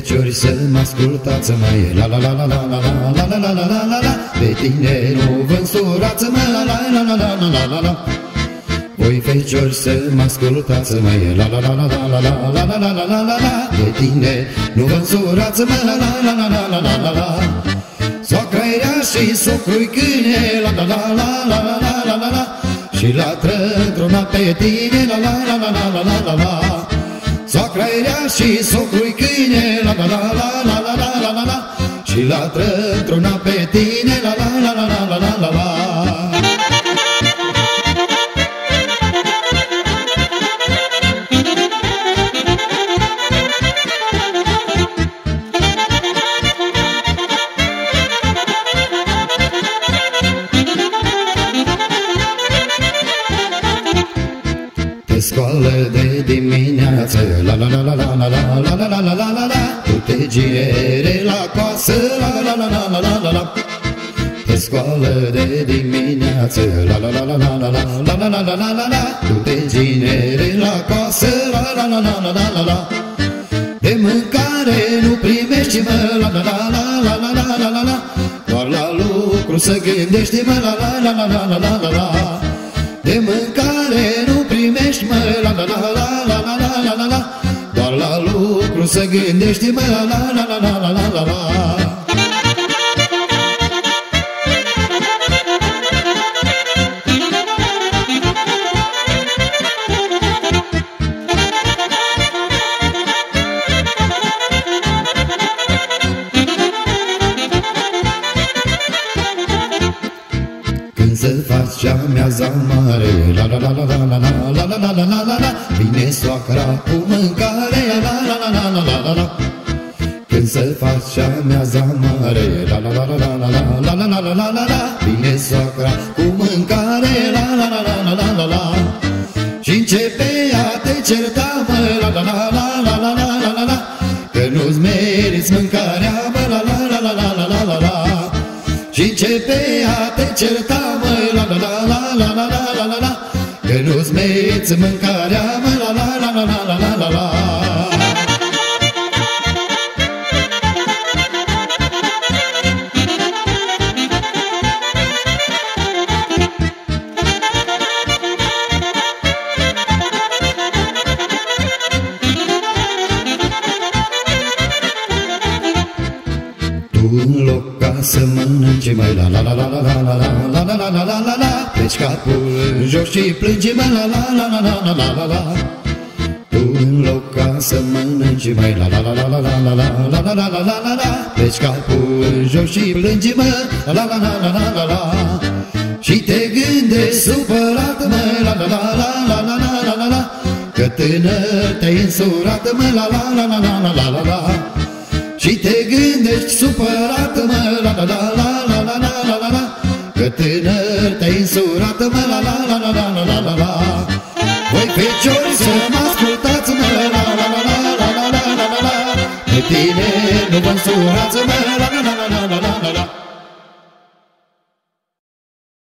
feciori să mă ascultați, măi, la la la la la la la la la la la la la. Pe tine nu vă însurați, măi, la la la la la la la la. Voi feciori să mă ascultați, măi, la la la la la la la la la la la la la. Pe tine nu vă însurați, măi, la la la la la la la la. Soacra-i rea și socru-i câine, la la la la la la la la la la. Și latră într-una pe tine, la la la la la la la la. Soacra-i rea și socru-i câine, la la la la la la la la la la. Și latră într-una pe tine, la la la la la la la la. Te scoală de dimineață, la la la la la la la la la la la la la la. Tu te giere la coasă, la la la la la la la la. Te scoală de dimineață, la la la la la la la la la la la la la. Tu te giere la coasă, la la la la la la la la. De mâncare nu primești, mă, la la la la la la la la la la. Doar la lucru să gândești, mă, la la la la la la la la la. De mâncare nu primești, mă, la la la la la la la la la la. Doar la lucru să gândești, mă, la la la la la la la la. Să faci amiaza mare, la la la la la la la la la la la la la. Vine soacra cu mâncare, la la la la la la la la. Când să faci amiaza mare, la la la la la la la la la la la la la. Vine soacra cu mâncare, la la la la la la la. Și începe a te certa, mă, la la la la la la la la la la. Că nu-ți meriți mâncarea, mă, la la la la la la la la. Și începe a te certa, mă, la la la la la la la la la la. Că nu-ți meriți mâncarea, mă, la la la la la la la la. În loc ca să mănânci, mai la la la la la la la la la la la la la la. Pleci capul în jos și plângi, mai la la la la la la la la. Tu în loc ca să mănânci, mai la la la la la la la la la la la la la la. Pleci capul în jos și plângi, mă, la la la la la la la. Și te gândești supărat, mă, la la la la la la la la la la. Că tânăr te-ai însurat, mă, la la la la la la la la. Și te gândești supărat, mă, la la la la la la la la la la. Că tânăr te-ai însurat, mă, la la la la la la la la. Voi feciori să mă ascultați, mă, la la la la la la la la la la. Pe tine nu vă însurați, mă,